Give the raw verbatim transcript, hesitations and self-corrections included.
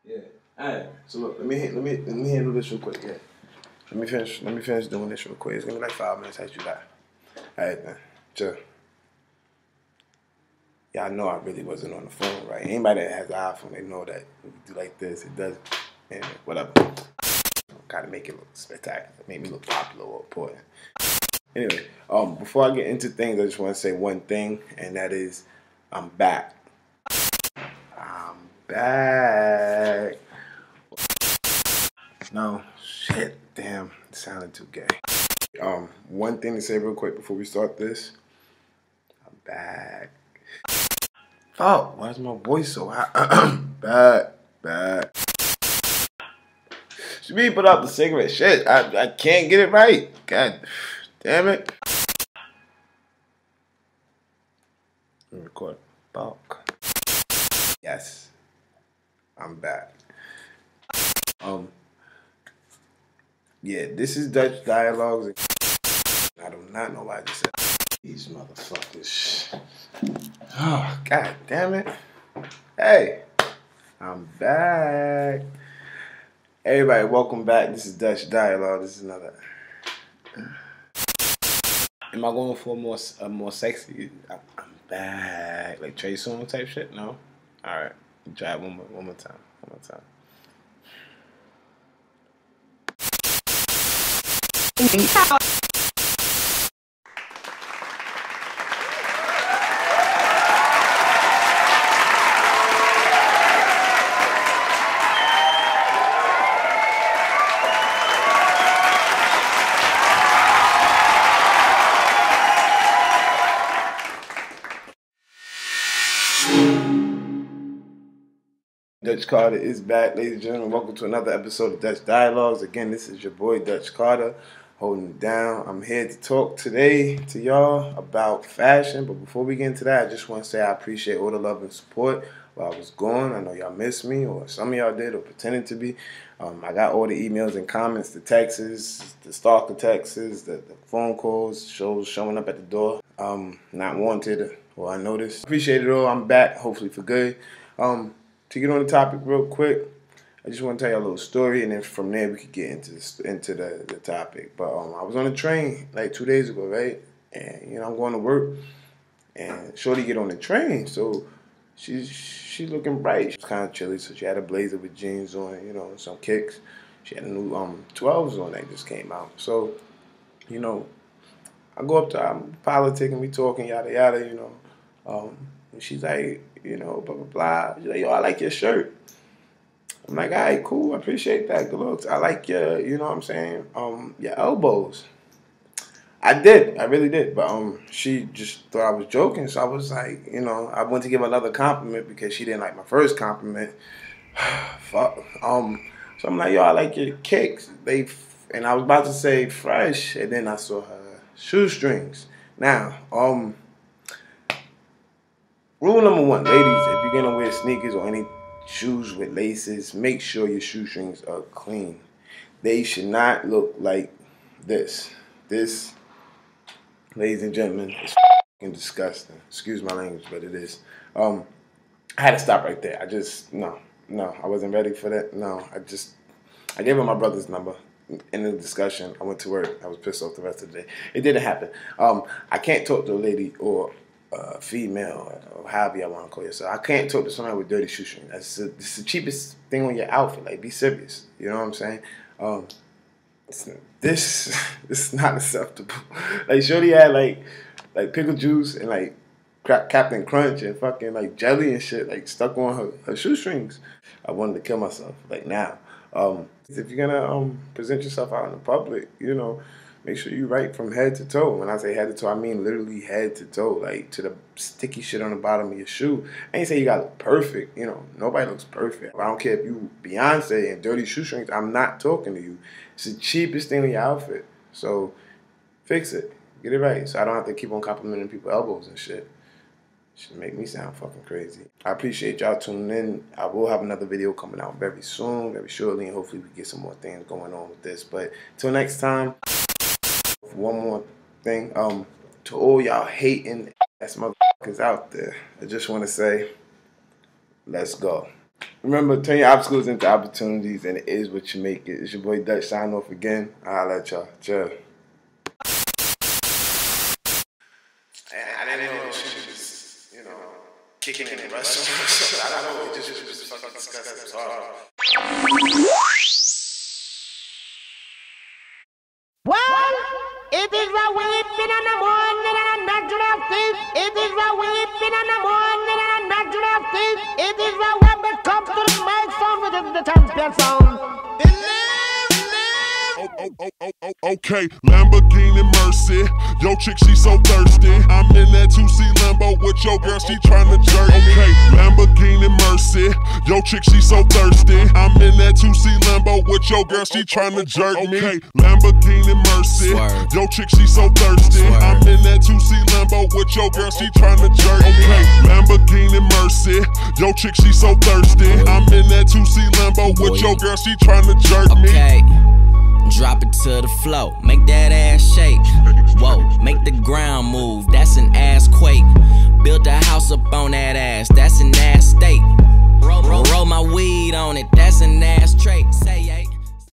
Yeah. Alright. So look, let me let me let me handle this real quick. Yeah. Let me finish. Let me finish doing this real quick. It's gonna be like five minutes after you die. Alright then. Chill. Y'all know I really wasn't on the phone, right? Anybody that has an iPhone, they know that when you do like this, it does. And whatever. Gotta make it look spectacular. Make me look popular or important. Anyway, um, before I get into things, I just want to say one thing, and that is, I'm back. I'm back. No, shit, damn, it sounded too gay. Um, one thing to say real quick before we start this. I'm back. Oh, why is my voice so high? back, back. Should be put out the cigarette. Shit, I, I can't get it right. God damn it. Let me record. Bulk. Yes, I'm back. Um, yeah, this is Dutch Dialogues. I do not know why I just said these motherfuckers. Oh, god damn it. Hey, I'm back. Everybody, welcome back. This is Dutch Dialogue. This is another. Am I going for a more, a more sexy? I'm back. Like Trey Songz type shit? No? Alright. Try it one more, one more time. One more time. Dutch Carter is back, ladies and gentlemen. Welcome to another episode of Dutch Dialogues. Again, this is your boy Dutch Carter, holding it down. I'm here to talk today to y'all about fashion, but before we get into that, I just want to say I appreciate all the love and support while I was gone. I know y'all missed me, or some of y'all did, or pretended to be. Um, I got all the emails and comments, the texts, the stalker texts, the, the phone calls, shows showing up at the door, um, not wanted or unnoticed. Appreciate it all. I'm back, hopefully for good. Um, To get on the topic real quick, I just want to tell you a little story, and then from there we could get into this, into the, the topic. But um, I was on a train like two days ago, right? And you know I'm going to work, and Shorty get on the train, so she's she's looking bright. She's kind of chilly, so she had a blazer with jeans on, you know, some kicks. She had a new um twelves on that just came out. So, you know, I go up to her, I'm politicking, we talking, yada yada, you know. Um, and she's like, you know, blah, blah, blah. She's like, yo, I like your shirt. I'm like, all right, cool. I appreciate that. Good looks. I like your, you know what I'm saying, um, your elbows. I did. I really did. But um, she just thought I was joking. So I was like, you know, I went to give another compliment because she didn't like my first compliment. Fuck. Um, so I'm like, yo, I like your kicks. They, and I was about to say fresh, and then I saw her shoestrings. Now, um, rule number one, ladies, if you're gonna wear sneakers or any shoes with laces, make sure your shoestrings are clean. They should not look like this. This, ladies and gentlemen, is fucking disgusting. Excuse my language, but it is. Um, I had to stop right there. I just, no, no, I wasn't ready for that. No, I just, I gave her my brother's number. In the discussion, I went to work. I was pissed off the rest of the day. It didn't happen. Um, I can't talk to a lady or Uh, female, or however y'all want to call yourself. I can't talk to somebody with dirty shoestrings. That's the, that's the cheapest thing on your outfit. Like, be serious. You know what I'm saying? Um, it's, this this is not acceptable. Like, Shorty had like like pickle juice and like Captain Crunch and fucking like jelly and shit like stuck on her, her shoestrings. I wanted to kill myself. Like now, um, if you're gonna um present yourself out in the public, you know. Make sure you right from head to toe. When I say head to toe, I mean literally head to toe, like to the sticky shit on the bottom of your shoe. I ain't say you gotta look perfect. You know, nobody looks perfect. I don't care if you Beyonce and dirty shoestrings. I'm not talking to you. It's the cheapest thing in your outfit. So fix it. Get it right. So I don't have to keep on complimenting people's elbows and shit. Should make me sound fucking crazy. I appreciate y'all tuning in. I will have another video coming out very soon, very shortly, and hopefully we get some more things going on with this. But till next time. One more thing, um, to all y'all hating ass motherfuckers out there, I just want to say, let's go. Remember, turn your obstacles into opportunities, and it is what you make it. It's your boy duTch's signing off again. I'll let y'all. Chill. I didn't know she was, you know, kicking in the restaurant. I don't know. It just was fucking disgusting. Sorry. Well, it is a weeping in the morning and a natural thing. It is a weeping in the morning and a natural thing. It is a when it comes to the mic sound with the champion sound. Oh, oh, oh, oh, oh, okay, Lamborghini Mercy. Yo, chick, she so thirsty. I'm in that two C Lambo with your girl, she tryna jerk me. Okay, Lamborghini Mercy. Yo, chick, she so thirsty. I'm in that two C Lambo with your girl, she tryna jerk me. Okay, Lamborghini Mercy. Yo, chick, she so thirsty. I'm in that two C Lambo with your girl, she tryna jerk me. Okay, Lamborghini Mercy. Yo, chick, she so thirsty. I'm in that two C Lambo with your girl, she tryna jerk me. Okay. Drop it to the floor, make that ass shake. Whoa, make the ground move, that's an ass quake. Built a house up on that ass, that's an ass state. Roll, roll, roll my weed on it, that's an ass trait. Say, yeah.